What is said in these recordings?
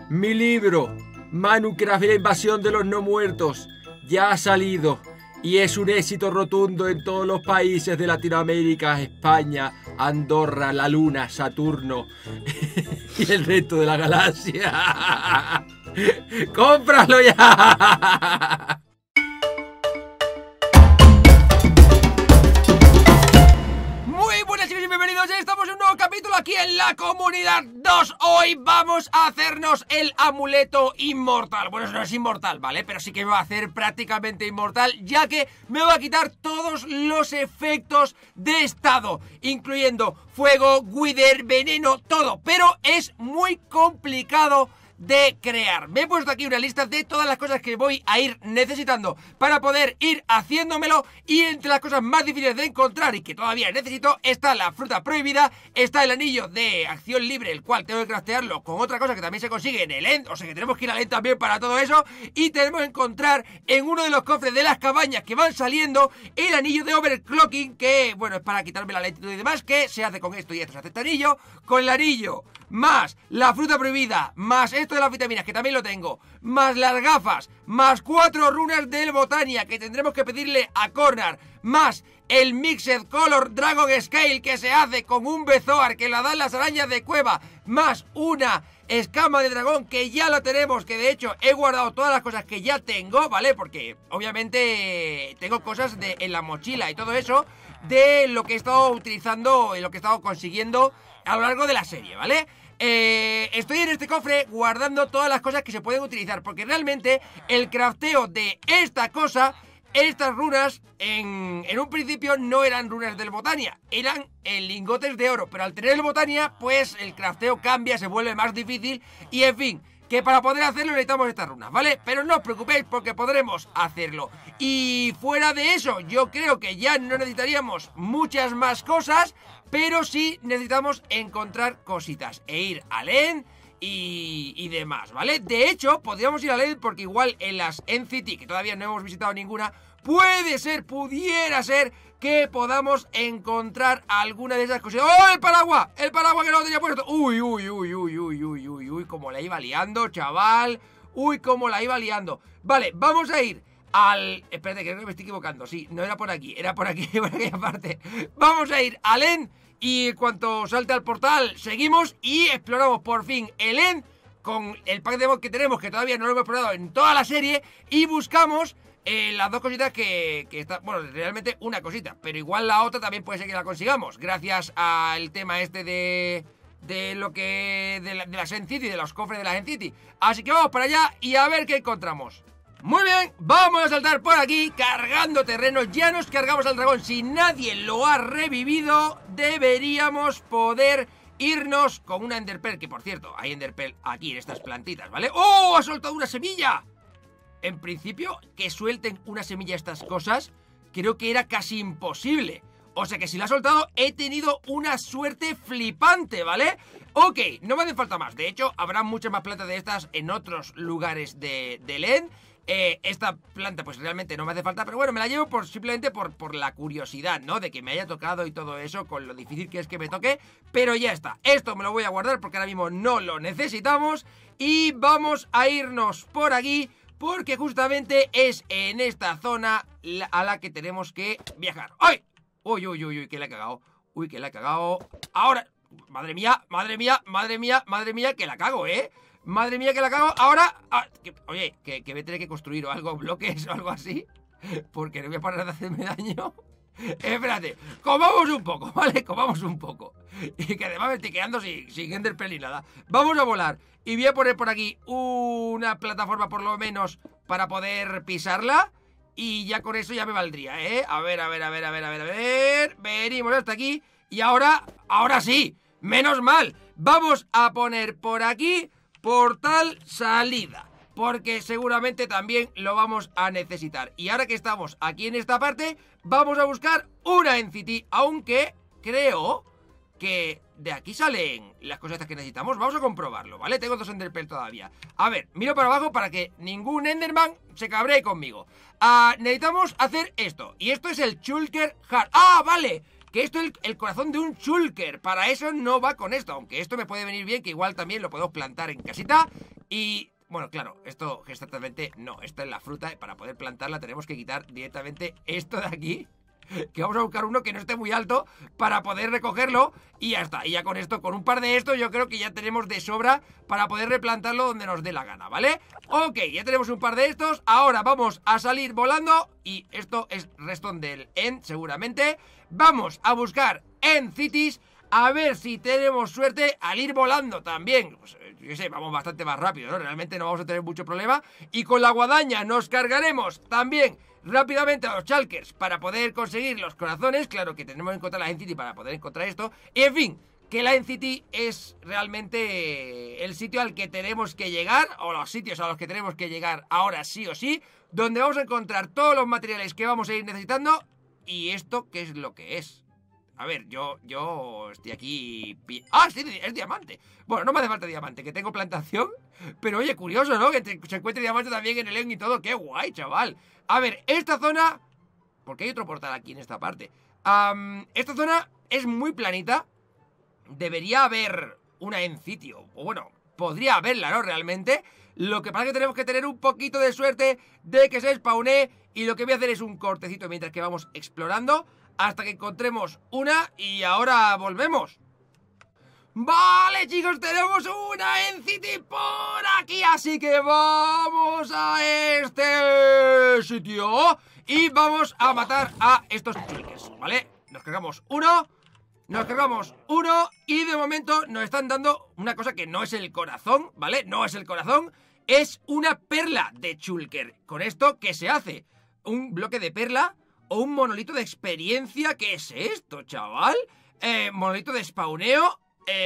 Mi libro, Minecraft y la invasión de los no muertos, ya ha salido y es un éxito rotundo en todos los países de Latinoamérica, España, Andorra, la Luna, Saturno y el resto de la galaxia. ¡Cómpralo ya! Muy buenas chicos y bienvenidos, estamos en un nuevo capítulo aquí en la Comunidad 2. Hoy vamos a hacernos el amuleto inmortal. Bueno, eso no es inmortal, ¿vale? Pero sí que me va a hacer prácticamente inmortal, ya que me va a quitar todos los efectos de estado, incluyendo fuego, wither, veneno, todo. Pero es muy complicado de crear. Me he puesto aquí una lista de todas las cosas que voy a ir necesitando para poder ir haciéndomelo, y entre las cosas más difíciles de encontrar y que todavía necesito está la fruta prohibida, está el anillo de acción libre, el cual tengo que craftearlo con otra cosa que también se consigue en el End, o sea que tenemos que ir al End también para todo eso, y tenemos que encontrar en uno de los cofres de las cabañas que van saliendo el anillo de overclocking, que bueno, es para quitarme la lentitud y demás, que se hace con esto y esto, se hace este anillo, con el anillo más la fruta prohibida, más esto de las vitaminas, que también lo tengo, más las gafas, más 4 runas del Botania, que tendremos que pedirle a Cornar, más el Mixed Color Dragon Scale, que se hace con un Bezoar, que la dan las arañas de cueva, más una escama de dragón, que ya lo tenemos, que de hecho he guardado todas las cosas que ya tengo, ¿vale? Porque obviamente tengo cosas en la mochila y todo eso, de lo que he estado utilizando y lo que he estado consiguiendo a lo largo de la serie, ¿vale? Estoy en este cofre guardando todas las cosas que se pueden utilizar, porque realmente el crafteo de esta cosa, estas runas, en un principio no eran runas del Botania, eran lingotes de oro, pero al tener el Botania, pues el crafteo cambia, se vuelve más difícil y en fin, que para poder hacerlo necesitamos estas runas, ¿vale? Pero no os preocupéis porque podremos hacerlo. Y fuera de eso, yo creo que ya no necesitaríamos muchas más cosas, pero sí necesitamos encontrar cositas e ir al End y demás, ¿vale? De hecho, podríamos ir al End porque igual en las End City, que todavía no hemos visitado ninguna, pudiera ser que podamos encontrar alguna de esas cosas. ¡Oh, el paraguas! ¡El paraguas que no lo tenía puesto! ¡Uy, cómo la iba liando, chaval! ¡Uy, cómo la iba liando! Vale, vamos a ir al... Espérate, creo que me estoy equivocando. Sí, no era por aquí, era por aquí, por aquella parte. Vamos a ir al End y en cuanto salte al portal, seguimos y exploramos por fin el End con el pack de mod que tenemos, que todavía no lo hemos explorado en toda la serie, y buscamos las dos cositas que está, bueno, realmente una cosita, pero igual la otra también puede ser que la consigamos, gracias al tema este de lo que... de la End City, de los cofres de la End City. Así que vamos para allá y a ver qué encontramos. Muy bien, vamos a saltar por aquí, cargando terreno. Ya nos cargamos al dragón. Si nadie lo ha revivido, deberíamos poder irnos con una Enderpearl, que por cierto, hay Enderpearl aquí en estas plantitas, ¿vale? ¡Oh! ¡Ha soltado una semilla! En principio, que suelten una semilla estas cosas, creo que era casi imposible. O sea que si la ha soltado, he tenido una suerte flipante, ¿vale? Ok, no me hace falta más. De hecho, habrá muchas más plantas de estas en otros lugares del End. Esta planta pues realmente no me hace falta, pero bueno, me la llevo simplemente por la curiosidad, ¿no? De que me haya tocado y todo eso, con lo difícil que es que me toque. Pero ya está, esto me lo voy a guardar porque ahora mismo no lo necesitamos. Y vamos a irnos por aquí, porque justamente es en esta zona a la que tenemos que viajar. ¡Ay! ¡Uy, que la he cagado! ¡Uy, que la he cagado! Ahora... ¡Madre mía, que la cago, eh! ¡Madre mía, que la cago! Ahora... oye, que voy a tener que construir o algo, bloques o algo así, porque no voy a parar de hacerme daño. Espérate, comamos un poco, ¿vale? Comamos un poco. Y que además me estoy quedando sin Enderpearl ni nada. Vamos a volar. Y voy a poner por aquí una plataforma por lo menos para poder pisarla. Y ya con eso ya me valdría, ¿eh? A ver. Venimos hasta aquí. Y ahora sí, menos mal. Vamos a poner por aquí portal salida, porque seguramente también lo vamos a necesitar. Y ahora que estamos aquí en esta parte, vamos a buscar una End City, aunque creo que de aquí salen las cosas que necesitamos. Vamos a comprobarlo, ¿vale? Tengo 2 Enderpearl todavía. A ver, miro para abajo para que ningún Enderman se cabree conmigo. Necesitamos hacer esto, y esto es el Shulker Heart. ¡Ah, vale! Que esto es el corazón de un Shulker. Para eso no va con esto, aunque esto me puede venir bien, que igual también lo podemos plantar en casita. Y... bueno, claro, esto exactamente no, esta es la fruta. Para poder plantarla tenemos que quitar directamente esto de aquí, que vamos a buscar uno que no esté muy alto para poder recogerlo. Y ya está, y ya con esto, con un par de estos, yo creo que ya tenemos de sobra para poder replantarlo donde nos dé la gana, ¿vale? Ok, ya tenemos un par de estos. Ahora vamos a salir volando. Y esto es redstone del End, seguramente. Vamos a buscar End Cities, a ver si tenemos suerte al ir volando también. Pues, yo qué sé, vamos bastante más rápido, ¿no? Realmente no vamos a tener mucho problema. Y con la guadaña nos cargaremos también rápidamente a los shulkers para poder conseguir los corazones. Claro que tenemos que encontrar la End City para poder encontrar esto. Y en fin, que la End City es realmente el sitio al que tenemos que llegar, o los sitios a los que tenemos que llegar ahora sí o sí, donde vamos a encontrar todos los materiales que vamos a ir necesitando. ¿Y esto qué es lo que es? A ver, yo estoy aquí... ¡Ah, sí! Es diamante. Bueno, no me hace falta diamante, que tengo plantación. Pero oye, curioso, ¿no? Que se encuentre diamante también en el End y todo. ¡Qué guay, chaval! A ver, esta zona... porque hay otro portal aquí en esta parte. Esta zona es muy planita. Debería haber una End City. O bueno, podría haberla, ¿no? Realmente. Lo que pasa es que tenemos que tener un poquito de suerte de que se spawne. Y lo que voy a hacer es un cortecito mientras que vamos explorando hasta que encontremos una, y ahora volvemos. Vale, chicos, tenemos una End City por aquí, así que vamos a este sitio y vamos a matar a estos chulkers, ¿vale? Nos cargamos uno y de momento nos están dando una cosa que no es el corazón, ¿vale? No es el corazón, es una perla de chulker. Con esto, ¿qué se hace? Un bloque de perla o un monolito de experiencia. ¿Qué es esto, chaval? Monolito de spawneo.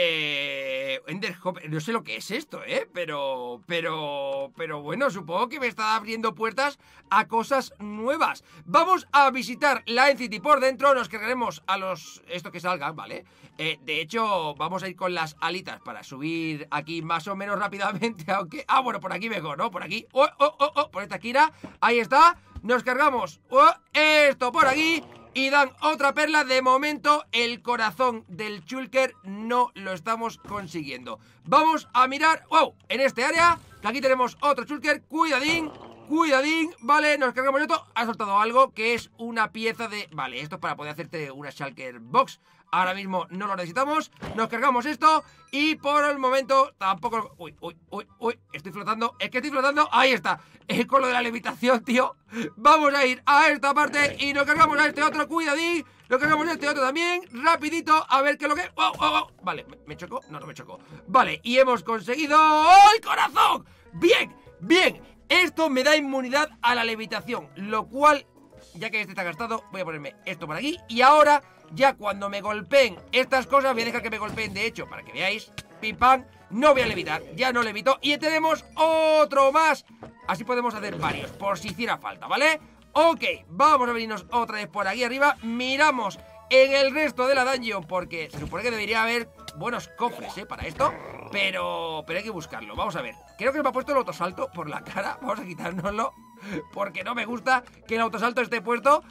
Ender Hopper. No sé lo que es esto, pero bueno, supongo que me está abriendo puertas a cosas nuevas. Vamos a visitar la End City por dentro. Nos cargaremos a los... esto que salgan, ¿vale? De hecho, vamos a ir con las alitas para subir aquí más o menos rápidamente, aunque... ah, bueno, por aquí mejor, ¿no? Por aquí. Por esta esquina. Ahí está. Nos cargamos esto por aquí y dan otra perla. De momento el corazón del chulker no lo estamos consiguiendo. Vamos a mirar, wow, en este área, que aquí tenemos otro chulker. Cuidadín, vale, nos cargamos esto. Ha soltado algo que es una pieza de... vale, esto es para poder hacerte una shulker box. Ahora mismo no lo necesitamos. Nos cargamos esto y por el momento tampoco... uy, estoy flotando. Es que estoy flotando. Ahí está. Es con lo de la levitación, tío. Vamos a ir a esta parte y nos cargamos a este otro. Cuidadín. Nos cargamos a este otro también. Rapidito. A ver qué es lo que... Vale, ¿me chocó? No me chocó. Vale, y hemos conseguido... ¡el corazón! Bien. Esto me da inmunidad a la levitación, lo cual... ya que este está gastado, voy a ponerme esto por aquí. Y ahora, ya cuando me golpeen estas cosas, voy a dejar que me golpeen, de hecho, para que veáis. Pim pam, no voy a levitar, ya no levito. Y tenemos otro más. Así podemos hacer varios, por si hiciera falta, ¿vale? Ok, vamos a venirnos otra vez por aquí arriba. Miramos en el resto de la dungeon, porque se supone que debería haber buenos cofres, para esto. Pero hay que buscarlo, vamos a ver. Creo que me ha puesto el autosalto por la cara. Vamos a quitárnoslo, porque no me gusta que el autosalto esté puesto.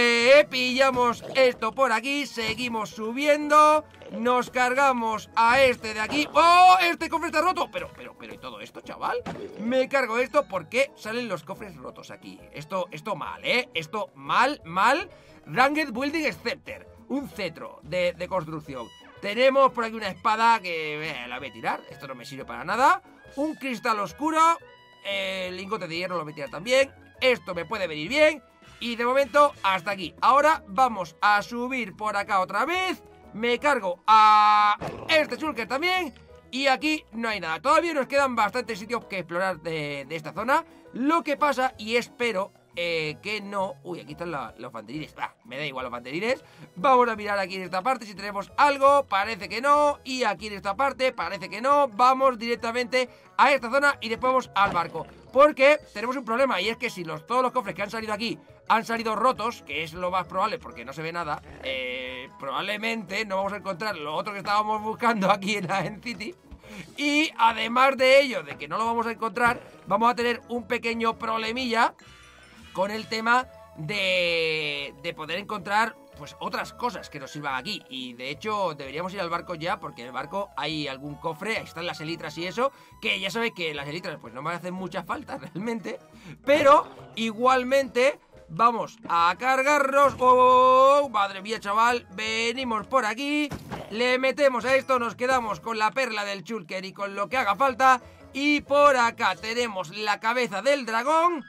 Pillamos esto por aquí, seguimos subiendo. Nos cargamos a este de aquí. ¡Oh! Este cofre está roto. Pero ¿y todo esto, chaval? Me cargo esto porque salen los cofres rotos aquí. Esto mal, esto mal. Ranged Building Scepter, un cetro de construcción. Tenemos por aquí una espada que la voy a tirar. Esto no me sirve para nada. Un cristal oscuro. El lingote de hierro lo voy a tirar también. Esto me puede venir bien. Y de momento hasta aquí. Ahora vamos a subir por acá otra vez. Me cargo a este chulker también. Y aquí no hay nada. Todavía nos quedan bastantes sitios que explorar de esta zona. Lo que pasa, y espero que no... uy, aquí están los banderines. Me da igual los banderines. Vamos a mirar aquí en esta parte si tenemos algo. Parece que no. Y aquí en esta parte parece que no. Vamos directamente a esta zona y después vamos al barco, porque tenemos un problema, y es que si todos los cofres que han salido aquí han salido rotos, que es lo más probable porque no se ve nada, probablemente no vamos a encontrar lo otro que estábamos buscando aquí en la End City. Y además de ello, de que no lo vamos a encontrar, vamos a tener un pequeño problemilla con el tema de poder encontrar pues otras cosas que nos sirvan aquí. Y de hecho deberíamos ir al barco ya, porque en el barco hay algún cofre, ahí están las elitras y eso, que ya sabéis que las elitras pues no me hacen mucha falta realmente, pero igualmente vamos a cargarnos. ¡Oh! Madre mía, chaval, venimos por aquí, le metemos a esto, nos quedamos con la perla del Shulker y con lo que haga falta. Y por acá tenemos la cabeza del dragón.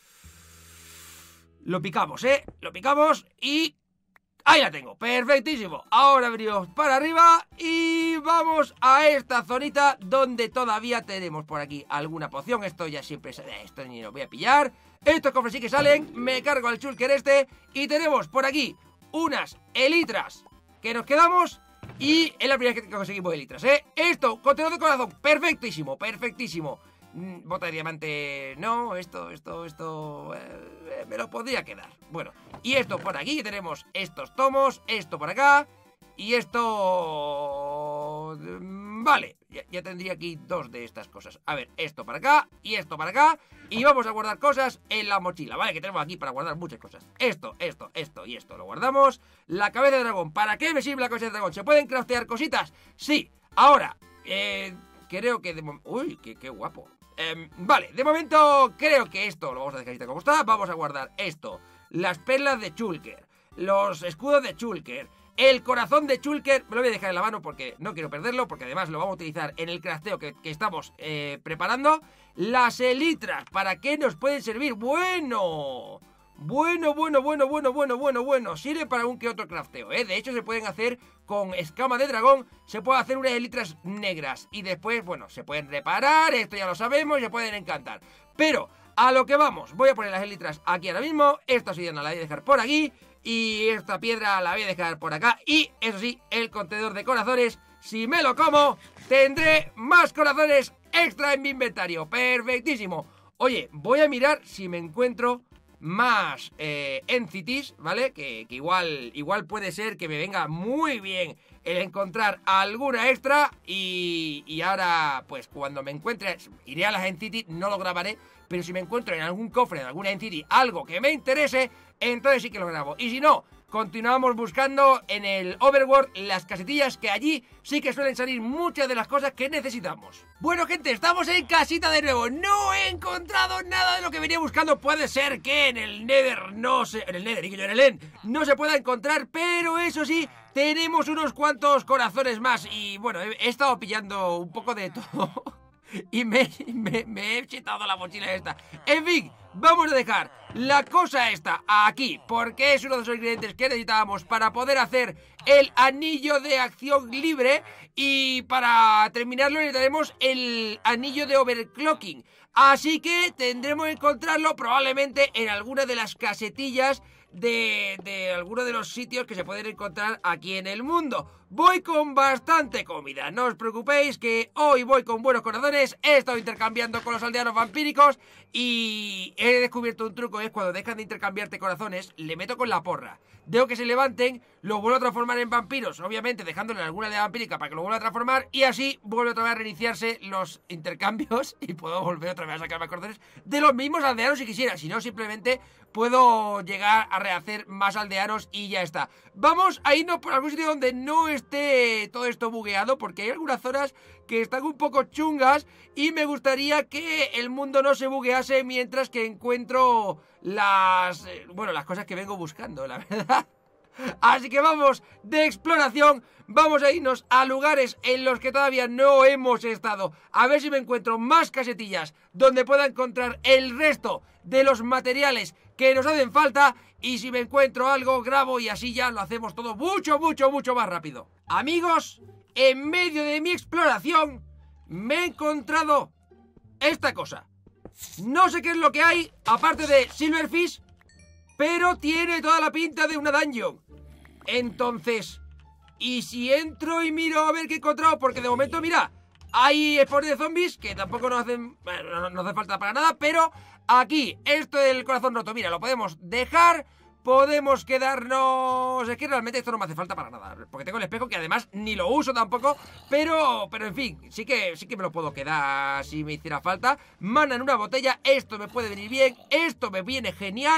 Lo picamos, lo picamos y... ahí la tengo, perfectísimo. Ahora abrimos para arriba y vamos a esta zonita donde todavía tenemos por aquí alguna poción. Esto ya siempre sale, esto ni lo voy a pillar. Estos cofres sí que salen, me cargo al Shulker este. Y tenemos por aquí unas elitras que nos quedamos. Y es la primera vez que conseguimos elitras, Esto, contenedor de corazón, perfectísimo, perfectísimo. Bota de diamante, no, esto, me lo podría quedar. Bueno, y esto por aquí, tenemos estos tomos, esto por acá, y esto... vale, ya tendría aquí dos de estas cosas. A ver, esto para acá, y esto para acá, y vamos a guardar cosas en la mochila, ¿vale? Que tenemos aquí para guardar muchas cosas. Esto y esto lo guardamos. La cabeza de dragón, ¿para qué me sirve la cabeza de dragón? ¿Se pueden craftear cositas? Sí, ahora, creo que de momento... uy, qué guapo. Vale, de momento creo que esto lo vamos a dejar así como está. Vamos a guardar esto, las perlas de Shulker, los escudos de Shulker, el corazón de Shulker. Me lo voy a dejar en la mano porque no quiero perderlo, porque además lo vamos a utilizar en el crafteo que estamos preparando. Las elitras, ¿para qué nos pueden servir? Bueno, sirve para un que otro crafteo, De hecho se pueden hacer con escama de dragón, se puede hacer unas elitras negras y después, bueno, se pueden reparar, esto ya lo sabemos, se pueden encantar. Pero a lo que vamos, voy a poner las elitras aquí ahora mismo, esta obsidiana la voy a dejar por aquí y esta piedra la voy a dejar por acá. Y eso sí, el contenedor de corazones, si me lo como, tendré más corazones extra en mi inventario. Perfectísimo. Oye, voy a mirar si me encuentro más entities, ¿vale? Que igual puede ser que me venga muy bien el encontrar alguna extra. Y ahora, pues cuando me encuentre, iré a las entities, no lo grabaré. Pero si me encuentro en algún cofre de alguna entity algo que me interese, entonces sí que lo grabo. Y si no, continuamos buscando en el Overworld las casetillas, que allí sí que suelen salir muchas de las cosas que necesitamos. Bueno, gente, estamos en casita de nuevo. No he encontrado nada de lo que venía buscando. Puede ser que en el Nether no se... en el Nether, y yo en el End, no se pueda encontrar, pero eso sí, tenemos unos cuantos corazones más. Y bueno, he estado pillando un poco de todo. Y me he chetado la mochila esta. En fin, vamos a dejar la cosa esta aquí, porque es uno de los ingredientes que necesitábamos para poder hacer el anillo de acción libre. Y para terminarlo necesitaremos el anillo de overclocking. Así que tendremos que encontrarlo probablemente en alguna de las casetillas de alguno de los sitios que se pueden encontrar aquí en el mundo. Voy con bastante comida, no os preocupéis, que hoy voy con buenos corazones. He estado intercambiando con los aldeanos vampíricos y he descubierto un truco, es cuando dejan de intercambiarte corazones, le meto con la porra. Dejo que se levanten, lo vuelvo a transformar en vampiros, obviamente dejándole en alguna aldea vampírica para que lo vuelva a transformar, y así vuelve otra vez a reiniciarse los intercambios y puedo volver otra vez a sacar más corazones de los mismos aldeanos si quisiera. Si no, simplemente puedo llegar a rehacer más aldeanos y ya está. Vamos a irnos por algún sitio donde no esté todo esto bugueado, porque hay algunas zonas que están un poco chungas y me gustaría que el mundo no se buguease mientras que encuentro las cosas que vengo buscando, la verdad. Así que vamos de exploración, vamos a irnos a lugares en los que todavía no hemos estado, a ver si me encuentro más casetillas donde pueda encontrar el resto de los materiales que nos hacen falta, y si me encuentro algo grabo y así ya lo hacemos todo mucho más rápido. Amigos, en medio de mi exploración me he encontrado esta cosa. No sé qué es lo que hay aparte de Silverfish, pero tiene toda la pinta de una dungeon. Entonces, ¿y si entro y miro a ver qué he encontrado? Porque de momento, mira, hay spawns de zombies que tampoco nos hacen... bueno, no hace falta para nada, pero aquí, esto del corazón roto, mira, lo podemos dejar. Podemos quedarnos... es que realmente esto no me hace falta para nada, porque tengo el espejo que además ni lo uso tampoco. Pero en fin, sí que me lo puedo quedar si me hiciera falta. Mana en una botella, esto me puede venir bien, esto me viene genial.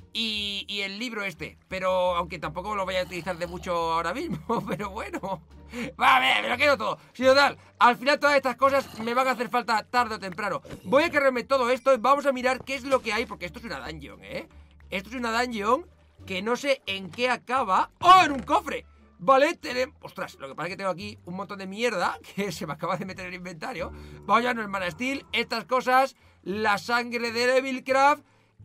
y el libro este. Pero aunque tampoco lo voy a utilizar de mucho ahora mismo. Pero bueno. Vale, me lo quedo todo. Sí, total, al final todas estas cosas me van a hacer falta tarde o temprano. Voy a cargarme todo esto y vamos a mirar qué es lo que hay. Porque esto es una dungeon, ¿eh? Esto es una dungeon que no sé en qué acaba. ¡Oh, en un cofre! Vale, tenemos... Ostras, lo que pasa es que tengo aquí un montón de mierda que se me acaba de meter en el inventario. Vamos a llevarnos el Mana Steel, estas cosas, la sangre de Devilcraft,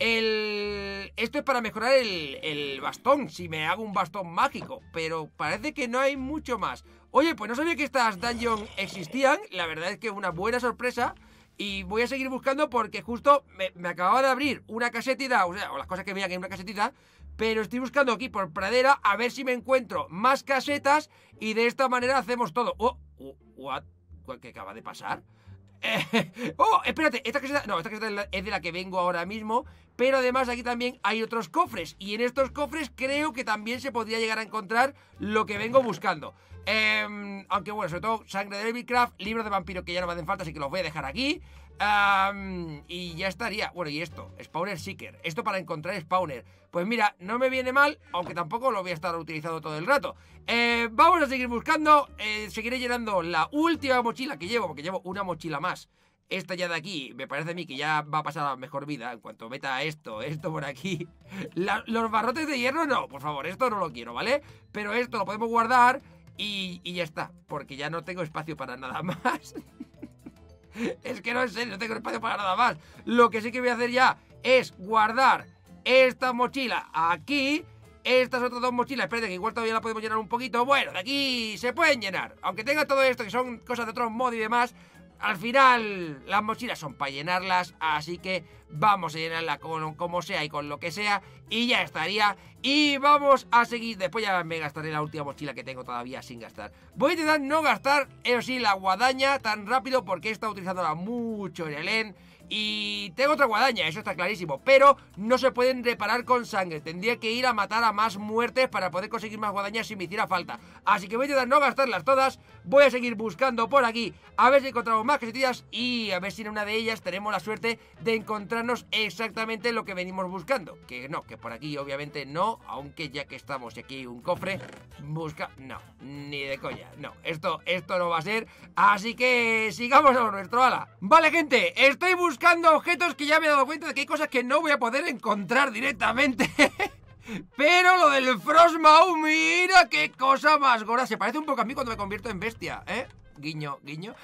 Esto es para mejorar el bastón, si me hago un bastón mágico, pero parece que no hay mucho más. Oye, pues no sabía que estas dungeons existían, la verdad es que una buena sorpresa. Y voy a seguir buscando porque justo me acababa de abrir una casetita, o las cosas que veía que hay una casetita. Pero estoy buscando aquí por pradera a ver si me encuentro más casetas y de esta manera hacemos todo. What? ¿Qué acaba de pasar? Espérate, esta caseta... No, esta caseta es de la que vengo ahora mismo. Pero además aquí también hay otros cofres. Y en estos cofres creo que también se podría llegar a encontrar lo que vengo buscando. Aunque bueno, sobre todo sangre de Devilcraft, libros de vampiro que ya no me hacen falta, así que los voy a dejar aquí. Y ya estaría. Bueno, y esto, Spawner Seeker. Esto para encontrar Spawner. Pues mira, no me viene mal, aunque tampoco lo voy a estar utilizando todo el rato. Vamos a seguir buscando. Seguiré llenando la última mochila que llevo, porque llevo una mochila más. Esta ya de aquí, me parece a mí que ya va a pasar a mejor vida en cuanto meta esto por aquí. Los barrotes de hierro no, por favor, esto no lo quiero, ¿vale? Pero esto lo podemos guardar y ya está, porque ya no tengo espacio para nada más. Es que no, en serio, no tengo espacio para nada más. Lo que sí que voy a hacer ya es guardar esta mochila aquí. Estas otras dos mochilas, espérate que igual todavía la podemos llenar un poquito. Bueno, de aquí se pueden llenar. Aunque tenga todo esto, que son cosas de otros mods y demás, al final las mochilas son para llenarlas. Así que vamos a llenarla como sea y con lo que sea. Y ya estaría. Y vamos a seguir. Después ya me gastaré la última mochila que tengo todavía sin gastar. Voy a intentar no gastar, eso sí, la guadaña tan rápido, porque he estado utilizándola mucho en el end. Y tengo otra guadaña, eso está clarísimo. Pero no se pueden reparar con sangre. Tendría que ir a matar a más muertes para poder conseguir más guadañas si me hiciera falta. Así que voy a intentar no gastarlas todas. Voy a seguir buscando por aquí, a ver si encontramos más casetillas. Y a ver si en una de ellas tenemos la suerte de encontrarnos exactamente lo que venimos buscando. Que no, que por aquí obviamente no. Aunque ya que estamos y aquí hay un cofre, no, ni de coña. No, esto no va a ser. Así que sigamos a lo nuestro, ala. Vale, gente, estoy buscando objetos que ya me he dado cuenta de que hay cosas que no voy a poder encontrar directamente. Pero lo del Frostmaw, mira qué cosa más gorda. Se parece un poco a mí cuando me convierto en bestia, ¿eh? Guiño, guiño.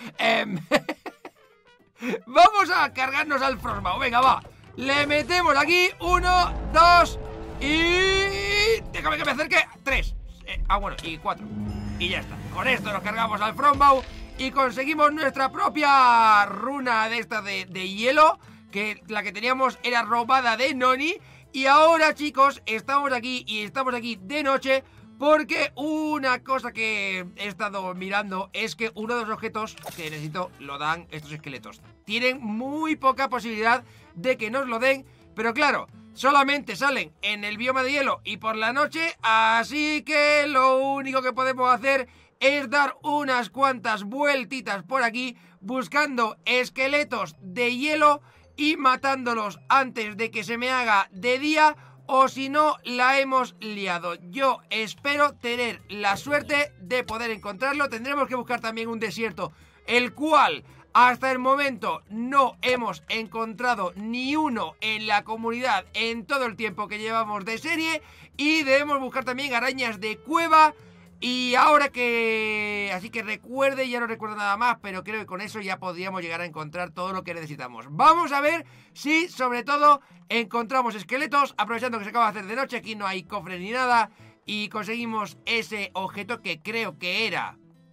Vamos a cargarnos al Frostmaw, venga, va. Le metemos aquí, 1, 2 y... déjame que me acerque, 3. Bueno, y 4. Y ya está. Con esto nos cargamos al Frostmaw y conseguimos nuestra propia runa de esta de hielo, que la que teníamos era robada de Noni. Y ahora, chicos, estamos aquí de noche, porque una cosa que he estado mirando es que uno de los objetos que necesito lo dan estos esqueletos. Tienen muy poca posibilidad de que nos lo den, pero claro, solamente salen en el bioma de hielo y por la noche, así que lo único que podemos hacer es dar unas cuantas vueltitas por aquí buscando esqueletos de hielo y matándolos antes de que se me haga de día, o si no, la hemos liado. Yo espero tener la suerte de poder encontrarlo. Tendremos que buscar también un desierto, el cual hasta el momento no hemos encontrado ni uno en la comunidad en todo el tiempo que llevamos de serie. Y debemos buscar también arañas de cueva. Y ahora que... así que recuerde, ya no recuerdo nada más, pero creo que con eso ya podríamos llegar a encontrar todo lo que necesitamos. Vamos a ver si, sobre todo, encontramos esqueletos, aprovechando que se acaba de hacer de noche, aquí no hay cofres ni nada, y conseguimos ese objeto que creo que era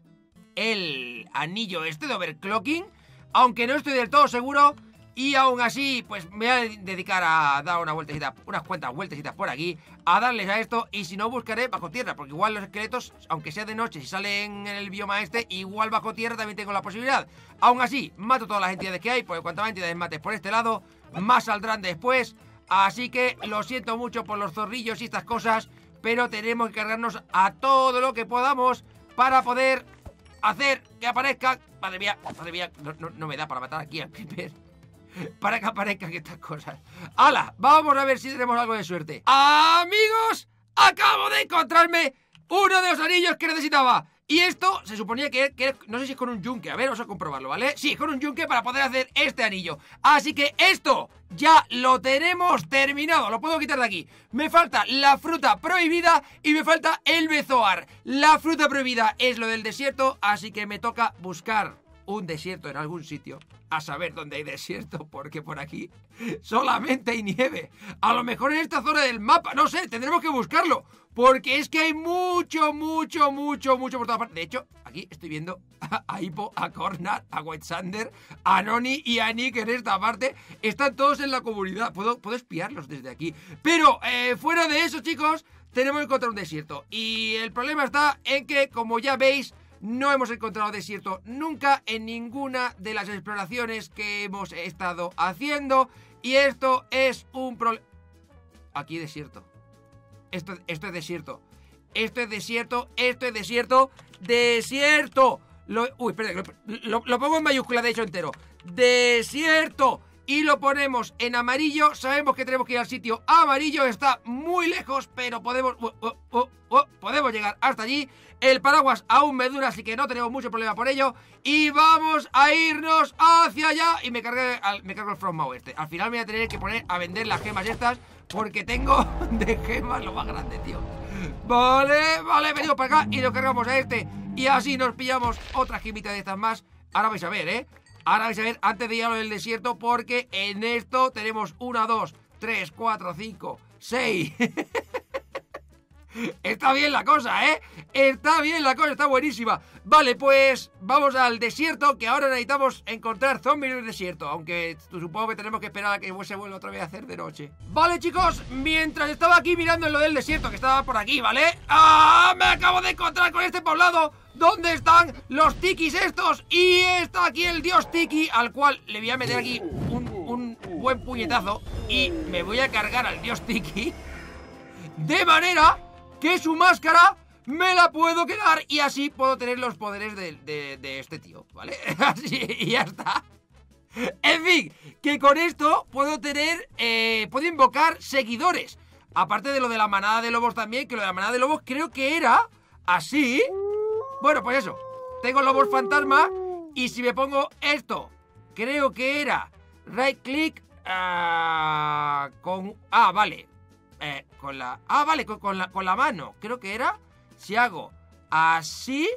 el anillo este de overclocking, aunque no estoy del todo seguro. Y aún así, pues me voy a dedicar a dar una vueltecita, unas cuantas vueltecitas por aquí, a darles a esto, y si no, buscaré bajo tierra, porque igual los esqueletos, aunque sea de noche, si salen en el bioma este, igual bajo tierra también tengo la posibilidad. Aún así, mato todas las entidades que hay, porque cuantas más entidades mates por este lado, más saldrán después. Así que lo siento mucho por los zorrillos y estas cosas, pero tenemos que cargarnos a todo lo que podamos para poder hacer que aparezcan. Madre mía, no me da para matar aquí al creeper. para que aparezcan estas cosas. ¡Hala! Vamos a ver si tenemos algo de suerte. ¡Amigos! Acabo de encontrarme uno de los anillos que necesitaba. Y esto se suponía que no sé si es con un yunque. A ver, vamos a comprobarlo, ¿vale? Sí, con un yunque para poder hacer este anillo. Así que esto ya lo tenemos terminado. Lo puedo quitar de aquí. Me falta la fruta prohibida y me falta el bezoar. La fruta prohibida es lo del desierto, así que me toca buscar un desierto en algún sitio. A saber dónde hay desierto, porque por aquí solamente hay nieve. A lo mejor en esta zona del mapa, no sé, tendremos que buscarlo. Porque es que hay mucho por todas partes. De hecho, aquí estoy viendo a Hippo, a Cornar, a White Sander, a Noni y a Nick en esta parte. Están todos en la comunidad. Puedo espiarlos desde aquí. Pero fuera de eso, chicos, tenemos que encontrar un desierto. Y el problema está en que, como ya veis, no hemos encontrado desierto nunca en ninguna de las exploraciones que hemos estado haciendo. Y esto es un problema. Aquí desierto. Esto es desierto. Esto es desierto. Esto es desierto. ¡Desierto! Uy, espera, lo pongo en mayúscula, de hecho, entero. ¡Desierto! Y lo ponemos en amarillo. Sabemos que tenemos que ir al sitio amarillo. Está muy lejos, pero podemos llegar hasta allí. El paraguas aún me dura, así que no tenemos mucho problema por ello. Y vamos a irnos hacia allá. Y me cargo el Frostmaw este. Al final me voy a tener que poner a vender las gemas estas, porque tengo de gemas lo más grande, tío. Vale, venimos para acá y lo cargamos a este. Y así nos pillamos otra gemita de estas más. Ahora vais a ver, Ahora vais a ver, antes de ir a lo del desierto, porque en esto tenemos 1, 2, 3, 4, 5, 6. Está bien la cosa, Está bien la cosa, está buenísima. Vale, pues vamos al desierto, que ahora necesitamos encontrar zombies en el desierto. Aunque supongo que tenemos que esperar a que se vuelva otra vez a hacer de noche. Vale, chicos, mientras estaba aquí mirando en lo del desierto, que estaba por aquí, ¿vale? Me acabo de encontrar con este poblado donde están los tikis estos. Y está aquí el dios tiki, al cual le voy a meter aquí un buen puñetazo. Y me voy a cargar al dios tiki, de manera que su máscara me la puedo quedar y así puedo tener los poderes de este tío, ¿vale? Así, y ya está. En fin, que con esto puedo tener, puedo invocar seguidores. Aparte de lo de la manada de lobos también, que lo de la manada de lobos creo que era así. Bueno, pues eso, tengo lobos fantasma y si me pongo esto, creo que era right click con... vale. Con la... vale, con la mano. Creo que era... Si hago así...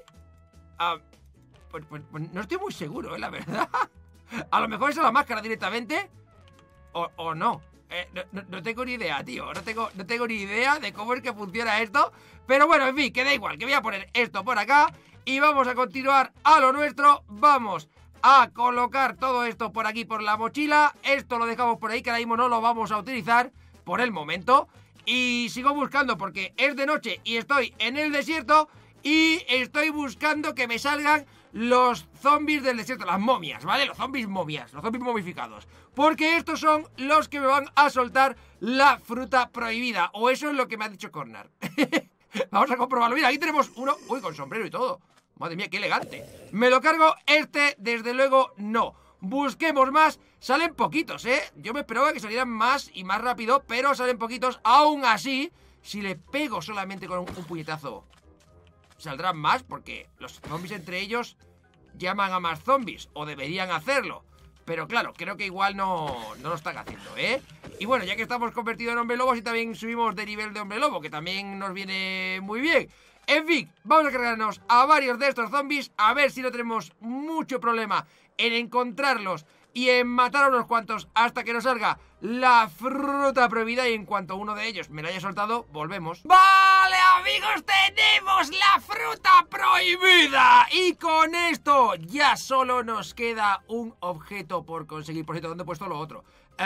pues no estoy muy seguro, la verdad. A lo mejor es la máscara directamente. O no. No tengo ni idea, tío. No tengo ni idea de cómo es que funciona esto. Pero bueno, en fin, que da igual. Que voy a poner esto por acá. Y vamos a continuar a lo nuestro. Vamos a colocar todo esto por aquí, por la mochila. Esto lo dejamos por ahí, que ahora mismo no lo vamos a utilizar por el momento. Y sigo buscando porque es de noche y estoy en el desierto. Y estoy buscando que me salgan los zombies del desierto, las momias, ¿vale? Los zombies momias, los zombies momificados. Porque estos son los que me van a soltar la fruta prohibida. O eso es lo que me ha dicho Cornar. Vamos a comprobarlo. Mira, aquí tenemos uno, uy, con sombrero y todo. Madre mía, qué elegante. ¿Me lo cargo? Este, desde luego, no. Busquemos más. Salen poquitos, Yo me esperaba que salieran más y más rápido, pero salen poquitos. Aún así, si le pego solamente con un puñetazo, saldrán más, porque los zombies entre ellos llaman a más zombies, o deberían hacerlo. Pero claro, creo que igual no lo están haciendo, Y bueno, ya que estamos convertidos en hombre lobos y también subimos de nivel de hombre lobo, que también nos viene muy bien. En fin, vamos a cargarnos a varios de estos zombies, a ver si no tenemos mucho problema en encontrarlos y en matar a unos cuantos hasta que nos salga la fruta prohibida. Y en cuanto uno de ellos me la haya soltado, volvemos. ¡Vale, amigos! ¡Tenemos la fruta prohibida! Y con esto ya solo nos queda un objeto por conseguir. Por cierto, ¿dónde he puesto lo otro?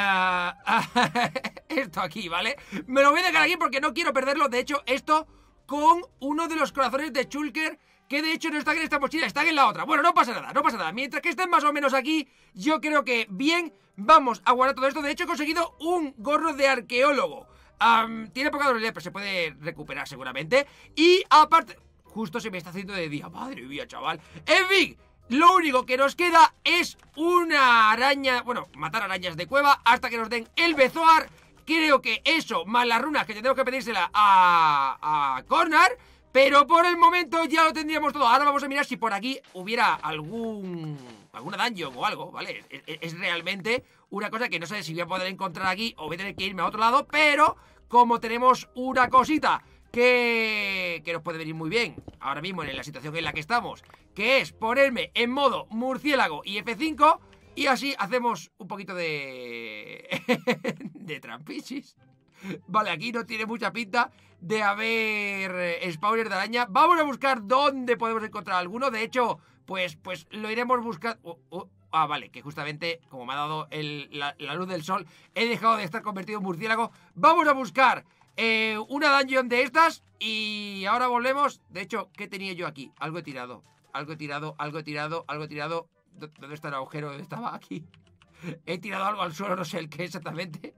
Esto aquí, ¿vale? Me lo voy a dejar aquí porque no quiero perderlo. De hecho, esto con uno de los corazones de Shulker, que de hecho no están en esta mochila, están en la otra. Bueno, no pasa nada, no pasa nada. Mientras que estén más o menos aquí, yo creo que bien, vamos a guardar todo esto. De hecho, he conseguido un gorro de arqueólogo. Tiene poca durabilidad, pero se puede recuperar seguramente. Y aparte, justo se me está haciendo de día. Madre mía, chaval. En fin, Lo único que nos queda es una araña, bueno, matar arañas de cueva hasta que nos den el Bezoar. Creo que eso, más las runas que tendremos que pedírsela a Cornar. Pero por el momento ya lo tendríamos todo. Ahora vamos a mirar si por aquí hubiera alguna dungeon o algo, ¿vale? Es realmente una cosa que no sé si voy a poder encontrar aquí o voy a tener que irme a otro lado. Pero como tenemos una cosita que nos puede venir muy bien ahora mismo en la situación en la que estamos, que es ponerme en modo murciélago y F5, y así hacemos un poquito de de trampichis. Vale, aquí no tiene mucha pinta de haber spawner de araña. Vamos a buscar dónde podemos encontrar alguno. De hecho, pues lo iremos buscando. Ah, vale, que justamente como me ha dado la luz del sol, he dejado de estar convertido en murciélago. Vamos a buscar una dungeon de estas y ahora volvemos. De hecho, ¿qué tenía yo aquí? Algo he tirado. Algo he tirado. ¿Dónde está el agujero? ¿Dónde estaba? Aquí. He tirado algo al suelo, no sé el qué exactamente.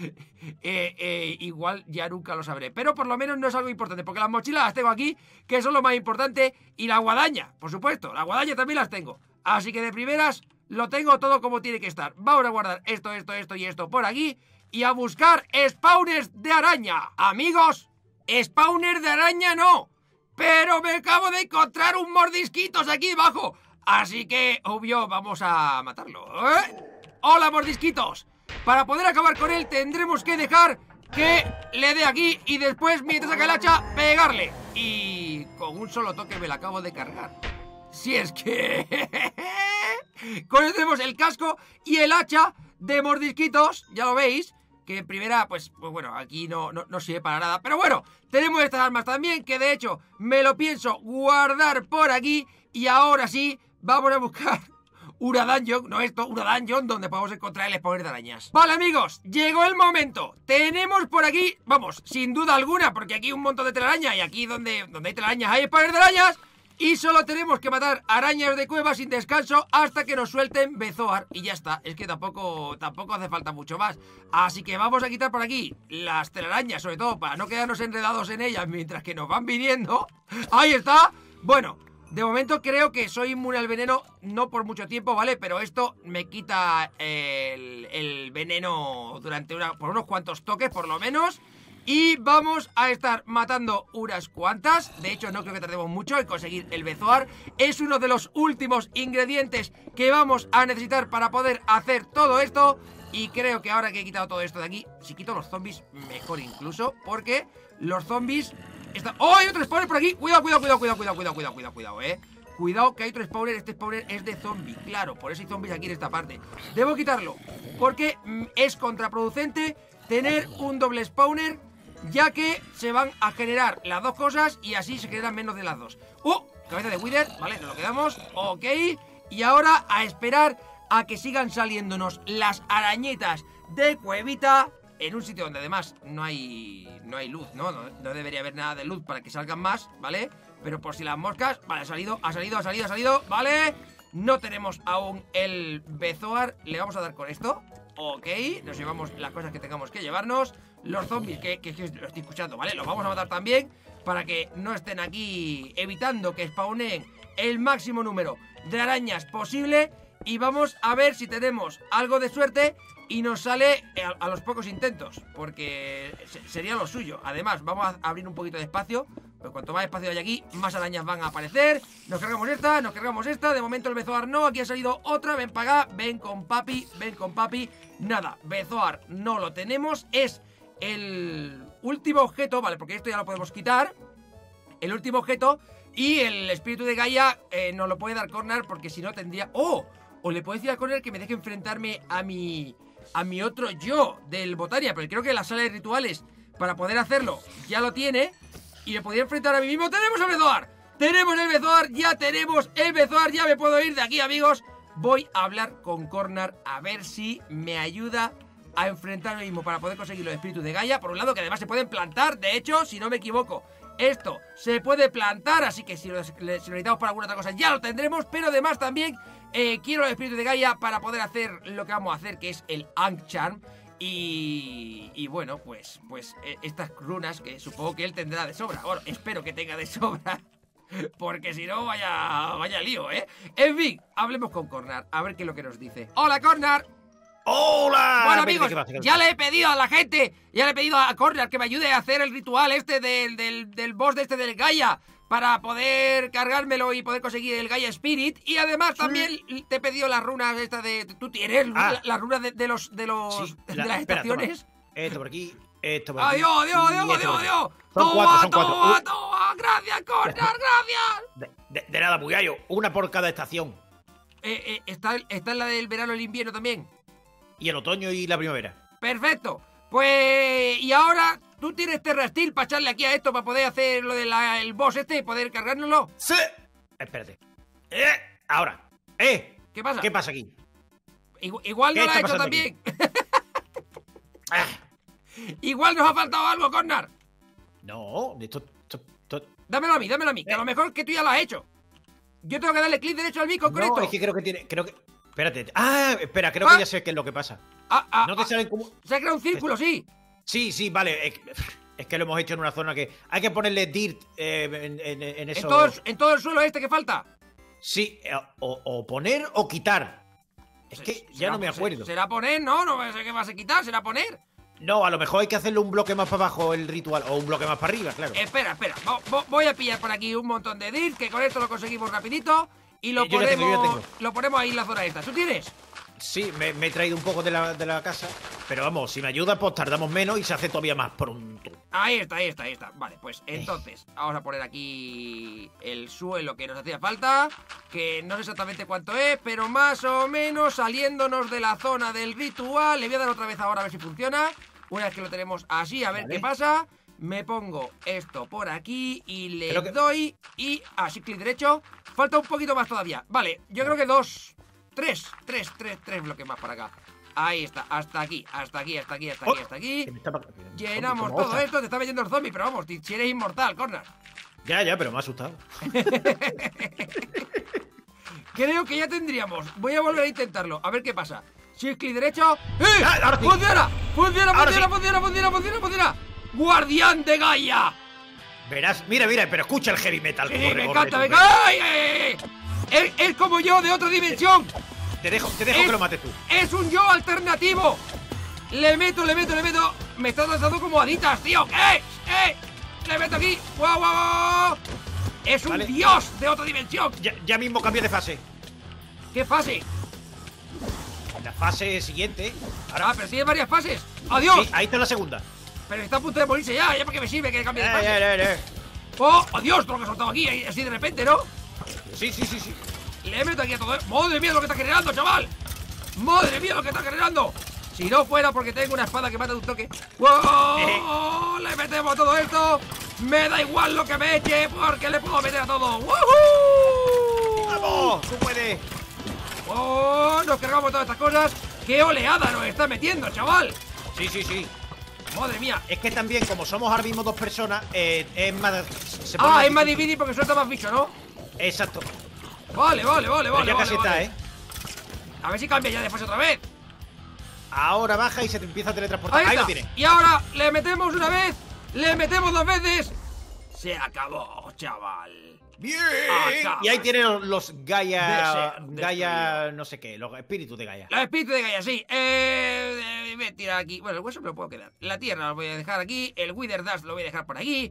Igual ya nunca lo sabré. Pero por lo menos no es algo importante, porque las mochilas las tengo aquí, que son lo más importante. Y la guadaña, por supuesto, la guadaña también las tengo. Así que de primeras lo tengo todo como tiene que estar. Vamos a guardar esto y esto por aquí y a buscar spawners de araña. Amigos, spawner de araña no, pero me acabo de encontrar un mordisquitos aquí debajo. Así que, obvio, vamos a matarlo, ¿eh? ¡Hola, mordisquitos! Para poder acabar con él tendremos que dejar que le dé aquí y después, mientras saca el hacha, pegarle. Y con un solo toque me la acabo de cargar. Si es que... Con esto tenemos el casco y el hacha de mordisquitos, ya lo veis. Que en primera, pues bueno, aquí no sirve para nada. Pero bueno, tenemos estas armas también, que de hecho me lo pienso guardar por aquí. Y ahora sí, vamos a buscar una dungeon, una dungeon donde podemos encontrar el spawner de arañas. Vale, amigos, llegó el momento. Tenemos por aquí, vamos, sin duda alguna, porque aquí hay un montón de telaraña y aquí donde hay telarañas hay spawner de arañas. Y solo tenemos que matar arañas de cueva sin descanso hasta que nos suelten Bezoar. Y ya está, es que tampoco hace falta mucho más. Así que vamos a quitar por aquí las telarañas, sobre todo para no quedarnos enredados en ellas mientras que nos van viniendo. ¡Ahí está! Bueno, de momento creo que soy inmune al veneno, no por mucho tiempo, ¿vale? Pero esto me quita el veneno por unos cuantos toques, por lo menos. Y vamos a estar matando unas cuantas. De hecho, no creo que tardemos mucho en conseguir el Bezoar. Es uno de los últimos ingredientes que vamos a necesitar para poder hacer todo esto. Y creo que ahora que he quitado todo esto de aquí, si quito los zombies, mejor incluso. Porque los zombies están... ¡Oh, hay otro spawner por aquí! Cuidado, Cuidado que hay otro spawner. Este spawner es de zombie, claro. Por eso hay zombies aquí en esta parte. Debo quitarlo, porque es contraproducente tener un doble spawner, ya que se van a generar las dos cosas y así se generan menos de las dos. Cabeza de Wither, vale, nos lo quedamos, ok. Y ahora a esperar a que sigan saliéndonos las arañitas de cuevita en un sitio donde además no hay luz, ¿no? No debería haber nada de luz para que salgan más, ¿vale? Pero por si las moscas, vale, ha salido, ¿vale? No tenemos aún el Bezoar, le vamos a dar con esto. Ok, nos llevamos las cosas que tengamos que llevarnos. Los zombies, que lo estoy escuchando, ¿vale? Los vamos a matar también, para que no estén aquí evitando que spawneen el máximo número de arañas posible. Y vamos a ver si tenemos algo de suerte y nos sale a los pocos intentos, porque sería lo suyo. Además, vamos a abrir un poquito de espacio, pues cuanto más espacio hay aquí, más arañas van a aparecer. Nos cargamos esta, de momento el Bezoar no. Aquí ha salido otra, ven para acá, ven con papi. Nada, Bezoar no lo tenemos. Es el último objeto, vale, porque esto ya lo podemos quitar. El último objeto. Y el espíritu de Gaia nos lo puede dar Cornar, porque si no tendría... ¡Oh! O le puedo decir a Cornar que me deje enfrentarme a mi otro yo del Botania, pero creo que la sala de rituales para poder hacerlo ya lo tiene. Y me podría enfrentar a mí mismo. ¡Tenemos el Bezoar! ¡Tenemos el Bezoar! ¡Ya tenemos el Bezoar! ¡Ya me puedo ir de aquí, amigos! Voy a hablar con Cornar a ver si me ayuda a enfrentarme mismo para poder conseguir los espíritus de Gaia. Por un lado, que además se pueden plantar. De hecho, si no me equivoco, esto se puede plantar, así que si lo necesitamos para alguna otra cosa ya lo tendremos. Pero además también quiero los espíritus de Gaia para poder hacer lo que vamos a hacer, que es el Ankh Charm. Y bueno, pues estas runas que supongo que él tendrá de sobra. Bueno, espero que tenga de sobra. Porque si no, vaya lío, ¿eh? En fin, hablemos con Cornar, a ver qué es lo que nos dice. ¡Hola, Cornar! ¡Hola! Bueno, amigos, ya le he pedido a la gente, ya le he pedido a Cornar que me ayude a hacer el ritual este del boss de del Gaia, para poder cargármelo y poder conseguir el Gaia Spirit. Y además también te he pedido las runas estas de... ¿Tú tienes las runas de las estaciones? Esto por aquí, esto por aquí. ¡Adiós, adiós, adiós, adiós, adiós! Son cuatro. ¡Toma! ¡Gracias, Cornar, gracias! De nada, Bugallo. Una por cada estación. Está en la del verano y el invierno también. Y el otoño y la primavera. Perfecto. Pues... Y ahora... ¿Tú tienes Terra Steel para echarle aquí a esto para poder hacer lo del boss este y poder cargárnoslo? ¡Sí! Espérate. Ahora. ¿Qué pasa? ¿Qué pasa aquí? Igual no lo ha hecho también. Igual nos ha faltado algo, Cornar. No, esto... Dámelo a mí, que a lo mejor que tú ya lo has hecho. Yo tengo que darle clic derecho al mico con esto. No, es que creo que... Espérate. Espera, creo que ya sé qué es lo que pasa. ¿No te salen como...? Se ha creado un círculo, sí. Sí, vale. Es que lo hemos hecho en una zona que... Hay que ponerle dirt en eso... ¿En todo el suelo este que falta? Sí, o poner o quitar. Es que ya no me acuerdo. ¿Será poner? No sé qué vas a quitar, será poner. No, a lo mejor hay que hacerle un bloque más para abajo el ritual. O un bloque más para arriba, claro. Espera. Voy a pillar por aquí un montón de dirt, que con esto lo conseguimos rapidito. Y lo yo ponemos ahí en la zona esta. ¿Tú tienes? Sí, me he traído un poco de la casa. Pero vamos, si me ayuda, pues tardamos menos y se hace todavía más pronto. Ahí está. Vale, pues entonces vamos a poner aquí el suelo que nos hacía falta. Que no sé exactamente cuánto es, pero más o menos saliéndonos de la zona del ritual. Le voy a dar otra vez ahora a ver si funciona. Una vez que lo tenemos así, a ver qué pasa. Me pongo esto por aquí y le doy y así clic derecho. Falta un poquito más todavía. Vale, yo creo que tres bloques más para acá. Ahí está, hasta aquí. Llenamos todo esto, te está metiendo el zombie, pero vamos, si eres inmortal, Cornar. Ya, pero me ha asustado. Creo que ya tendríamos. Voy a volver a intentarlo, a ver qué pasa. Si es clic derecho. Ahora sí. ¡Funciona! ¡Guardián de Gaia! Verás, mira, pero escucha el heavy metal. Sí, me encanta. ¡Ay! Es como yo de otra dimensión. Te dejo que lo mates tú. Es un yo alternativo. Le meto. Me está lanzando como haditas, tío. Le meto aquí. ¡Guau! Es un dios de otra dimensión. Ya mismo cambia de fase. ¿Qué fase? La fase siguiente. Ahora, pero tiene varias fases. ¡Adiós! Sí, ahí está la segunda. Pero está a punto de morirse ya porque me sirve que cambie de fase. ¡Oh! ¡Adiós! Todo lo que ha soltado aquí, así de repente, ¿no? Sí. Le meto aquí a todo. ¡Madre mía lo que está generando, chaval! ¡Madre mía lo que está generando! Si no fuera porque tengo una espada que mata de un toque. ¡Wow! Le metemos todo esto. Me da igual lo que me eche porque le puedo meter a todo. ¡Woohoo! ¡Vamos! ¡Tú puedes! ¡Oh! Nos cargamos todas estas cosas. ¡Qué oleada nos está metiendo, chaval! Sí. ¡Madre mía! Es que también, como somos ahora mismo dos personas, es más... Es más difícil porque suelta más bicho, ¿no? Exacto. Vale. Ya casi está, ¿eh? A ver si cambia ya después otra vez. Ahora baja y se te empieza a teletransportar. Ahí lo tienes. Y ahora le metemos una vez, le metemos dos veces. Se acabó, chaval. ¡Bien! Y ahí tienen los Gaia, no sé qué, los espíritus de Gaia. Los espíritus de Gaia, sí. Voy a tirar aquí. Bueno, el hueso me lo puedo quedar. La tierra lo voy a dejar aquí. El Wither Dust lo voy a dejar por aquí.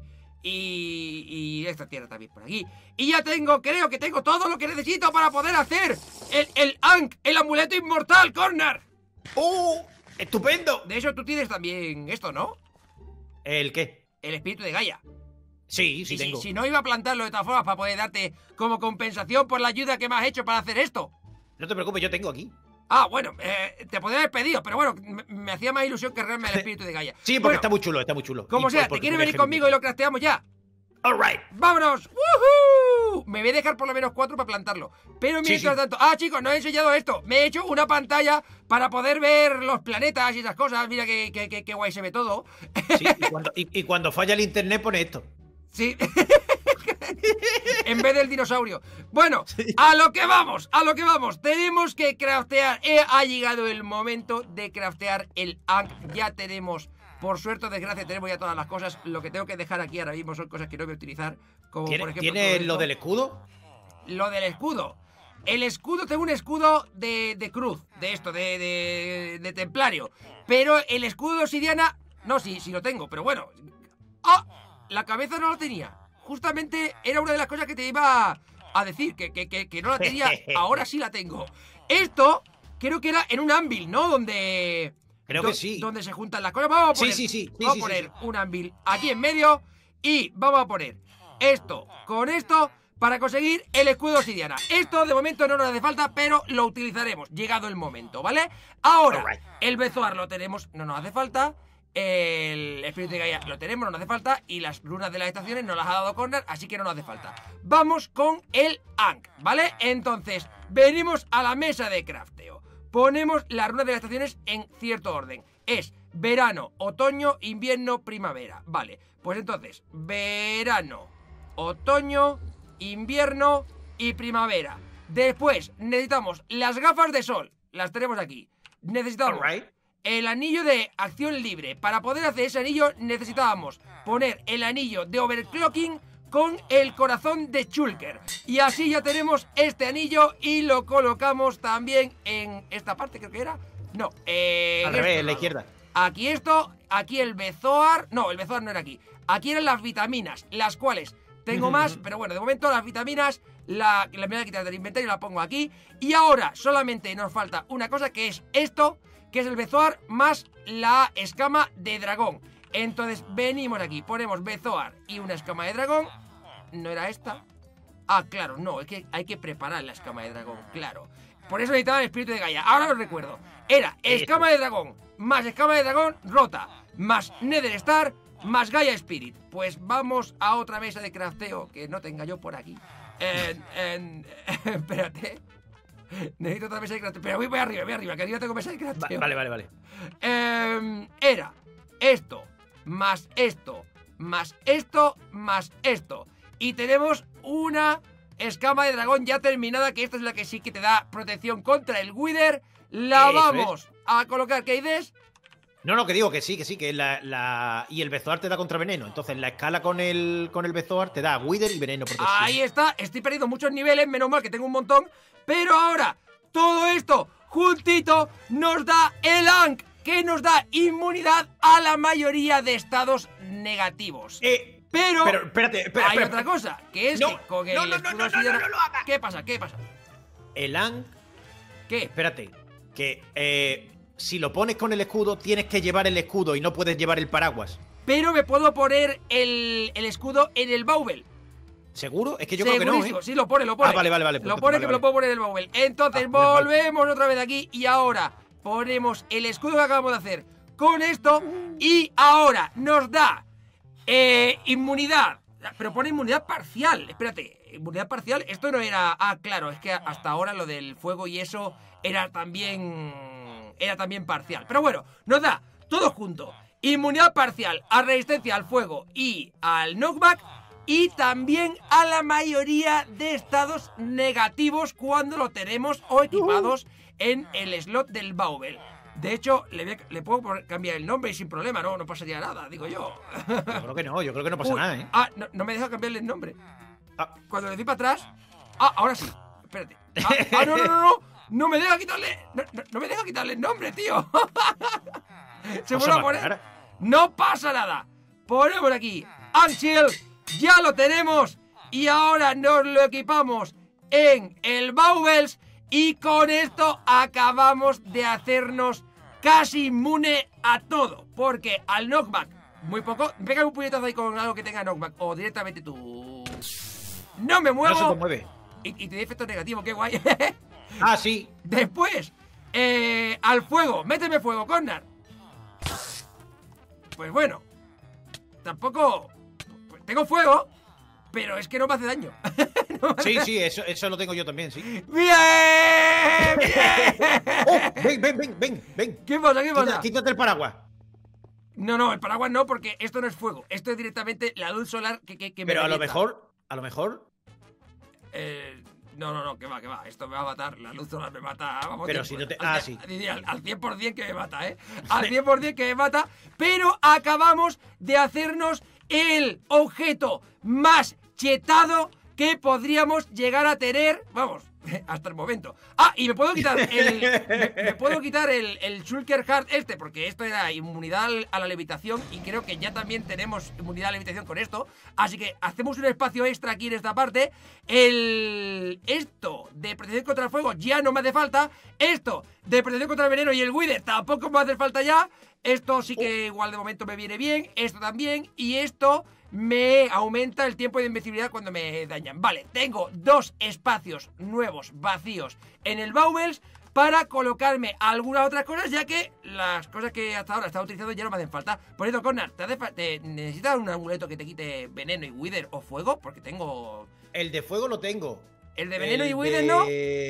Y esta tierra también por aquí. Y ya creo que tengo todo lo que necesito para poder hacer el Ankh, el amuleto inmortal, Cornar. ¡Oh! ¡Estupendo! De hecho, tú tienes también esto, ¿no? ¿El qué? El espíritu de Gaia. Sí, tengo. Si no, iba a plantarlo de todas formas para poder darte como compensación por la ayuda que me has hecho para hacer esto. No te preocupes, yo tengo aquí. Bueno, te podría haber pedido, pero bueno, me hacía más ilusión cargarme el espíritu de Gaia. Sí, porque está muy chulo, Como sea, ¿te quieres venir conmigo y lo crafteamos ya? Alright. ¡Vámonos! ¡Woohoo! Me voy a dejar por lo menos 4 para plantarlo. Pero mientras tanto... chicos, no he enseñado esto. Me he hecho una pantalla para poder ver los planetas y esas cosas. Mira qué guay se ve todo. Sí, y cuando falla el internet pone esto. Sí. En vez del dinosaurio. Bueno, a lo que vamos. Tenemos que craftear. Ha llegado el momento de craftear el Ankh. Ya tenemos Por suerte o desgracia tenemos ya todas las cosas. Lo que tengo que dejar aquí ahora mismo son cosas que no voy a utilizar. Como por ejemplo. ¿Tienes lo del escudo? Lo del escudo. El escudo, tengo un escudo de cruz, de esto, de templario. Pero el escudo de obsidiana, no, sí lo tengo, pero bueno. ¡Ah! La cabeza no lo tenía. Justamente era una de las cosas que te iba a decir, que no la tenía, ahora sí la tengo. Esto, creo que era en un anvil, ¿no? Creo que sí. Donde se juntan las cosas. Vamos a poner, vamos a poner un anvil aquí en medio y vamos a poner esto con esto para conseguir el escudo de obsidiana. Esto de momento no nos hace falta, pero lo utilizaremos llegado el momento, ¿vale? Ahora, el bezoar lo tenemos, no nos hace falta. El espíritu de Gaia lo tenemos, no nos hace falta. Y las runas de las estaciones nos las ha dado Corner, así que no nos hace falta. Vamos con el Ankh, ¿vale? Entonces, venimos a la mesa de crafteo. Ponemos las runas de las estaciones en cierto orden. Es verano, otoño, invierno, primavera. Vale, pues entonces, verano, otoño, invierno y primavera. Después necesitamos las gafas de sol. Las tenemos aquí. Necesitamos el anillo de acción libre. Para poder hacer ese anillo necesitábamos poner el anillo de overclocking con el corazón de Shulker. Y así ya tenemos este anillo y lo colocamos también en esta parte, creo que era. No, al revés, en la izquierda. Aquí esto, aquí el bezoar. No, el bezoar no era aquí. Aquí eran las vitaminas, las cuales tengo más, pero bueno, de momento las vitaminas la me voy a quitar del inventario y la pongo aquí. Y ahora solamente nos falta una cosa, que es esto, que es el bezoar más la escama de dragón. Entonces venimos aquí, ponemos bezoar y una escama de dragón. ¿No era esta? Ah, claro, no, es que hay que preparar la escama de dragón, claro. Por eso necesitaba el espíritu de Gaia. Ahora os recuerdo. Era escama de dragón, más escama de dragón rota, más Nether Star, más Gaia Spirit. Pues vamos a otra mesa de crafteo que no tenga yo por aquí. Espérate. Necesito otra mesa de crafteo. Pero voy arriba, que arriba tengo mesa de crafteo. Vale. Era esto, más esto, más esto, más esto. Y tenemos una escama de dragón ya terminada, que esta es la que sí que te da protección contra el Wither. La vamos a colocar. ¿Qué dices? No, que digo que sí, que y el bezoar te da contra veneno. Entonces la escala con el bezoar te da Wither y veneno protección. Ahí está, estoy perdiendo muchos niveles, menos mal que tengo un montón. Pero ahora, todo esto juntito nos da el Ankh, que nos da inmunidad a la mayoría de estados negativos. Pero espérate, hay otra cosa, que es que con el escudo obsidiana... ¿Qué pasa? El Ankh... ¿Qué? Espérate, que si lo pones con el escudo, tienes que llevar el escudo y no puedes llevar el paraguas. Pero me puedo poner el escudo en el baúl. ¿Seguro? Es que yo creo que no, ¿eh? Sí, lo pone. Ah, vale. Lo pone, que me lo puedo poner en el baúl. Entonces volvemos otra vez aquí y ahora ponemos el escudo que acabamos de hacer con esto y ahora nos da inmunidad. Pero pone inmunidad parcial. Espérate, inmunidad parcial. Esto no era... Ah, claro, es que hasta ahora lo del fuego y eso era también parcial. Pero bueno, nos da todo junto. Inmunidad parcial a resistencia al fuego y al knockback. Y también a la mayoría de estados negativos cuando lo tenemos o equipados en el slot del baúl. De hecho, le puedo cambiar el nombre y sin problema, no pasaría nada, digo yo. Yo creo que no pasa nada, ¿eh? Ah, no me deja cambiarle el nombre. Cuando le doy para atrás... Ah, ahora sí. Espérate. No me deja quitarle... No me deja quitarle el nombre, tío. Se vuelve a poner... No pasa nada. Ponemos aquí Anchiel. Ya lo tenemos. Y ahora nos lo equipamos en el Baubles. Y con esto acabamos de hacernos casi inmune a todo. Porque al knockback, muy poco. Pega un puñetazo ahí con algo que tenga knockback. O directamente tú. No me muevo. No se te mueve. Y te da efecto negativo, qué guay. Ah, sí. Después, al fuego. Méteme fuego, Cornar. Pues bueno. Tampoco... Pues tengo fuego, pero es que no me hace daño. Sí, eso lo tengo yo también, sí. ¡Bien! Ven. ¿Qué pasa? Quítate el paraguas. No, el paraguas no, porque esto no es fuego. Esto es directamente la luz solar que me Pero revienta. a lo mejor... No, que va. Esto me va a matar. La luz solar me mata. Vamos, pero si no te... Ah, sí. Al 100% que me mata, ¿eh? Al 100% que me mata. Pero acabamos de hacernos el objeto más chetado que podríamos llegar a tener. Vamos, hasta el momento. Ah, y me puedo quitar el Shulker Heart porque esto era inmunidad a la levitación y creo que ya también tenemos inmunidad a la levitación con esto. Así que hacemos un espacio extra aquí en esta parte. Esto de protección contra el fuego ya no me hace falta. Esto de protección contra el veneno y el Wither tampoco me hace falta ya. Esto sí que igual de momento me viene bien. Esto también. Y esto me aumenta el tiempo de invencibilidad cuando me dañan. Vale, tengo 2 espacios nuevos, vacíos, en el Baubles para colocarme algunas otras cosas, ya que las cosas que hasta ahora estaba utilizando ya no me hacen falta. Por eso, Cornar, ¿necesitas un amuleto que te quite veneno y Wither o fuego? Porque tengo... El de fuego lo tengo. ¿El de veneno y Wither no?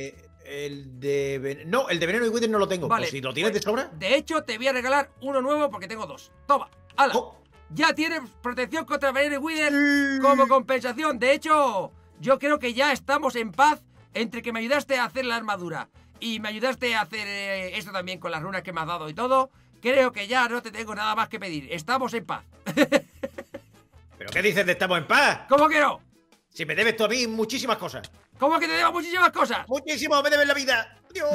No, el de veneno y Wither no lo tengo. Vale, pues si lo tienes de sobra. De hecho, te voy a regalar uno nuevo porque tengo 2. Toma, hala. Ya tienes protección contra veneno y Wither como compensación. De hecho, yo creo que ya estamos en paz entre que me ayudaste a hacer la armadura y me ayudaste a hacer esto también con las runas que me has dado y todo. Creo que ya no te tengo nada más que pedir. Estamos en paz. ¿Pero qué dices de estamos en paz? ¿Cómo que no? Si me debes tú a mí muchísimas cosas. ¿Cómo que te debo muchísimas cosas? Muchísimo, me debes la vida. Dios.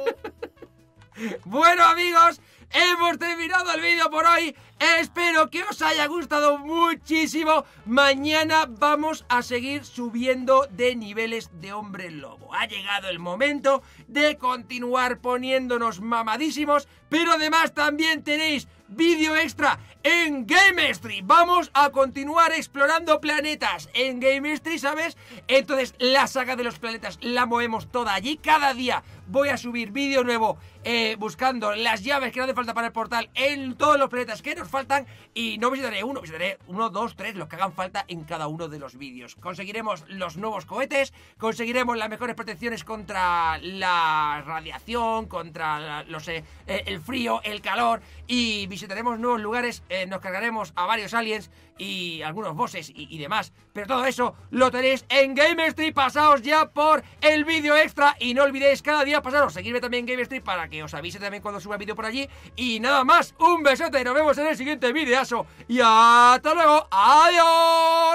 Bueno, amigos, hemos terminado el vídeo por hoy. Espero que os haya gustado muchísimo. Mañana vamos a seguir subiendo de niveles de hombre lobo. Ha llegado el momento de continuar poniéndonos mamadísimos, pero además también tenéis vídeo extra en Gamestry. Vamos a continuar explorando planetas en Gamestry, ¿sabes? Entonces la saga de los planetas la movemos toda allí. Cada día voy a subir vídeo nuevo buscando las llaves que no hace falta para el portal en todos los planetas que nos faltan. Y no visitaré uno, visitaré 1, 2, 3, los que hagan falta en cada uno de los vídeos. Conseguiremos los nuevos cohetes, conseguiremos las mejores protecciones contra la radiación, contra el frío, el calor, y visitaremos nuevos lugares, nos cargaremos a varios aliens y algunos bosses y demás. Pero todo eso lo tenéis en Gamestry. Pasaos ya por el vídeo extra y no olvidéis cada día pasaros, seguirme también en Gamestry para que os avise también cuando suba vídeo por allí. Y nada más, un besote y nos vemos en el siguiente videazo. Y hasta luego, adiós.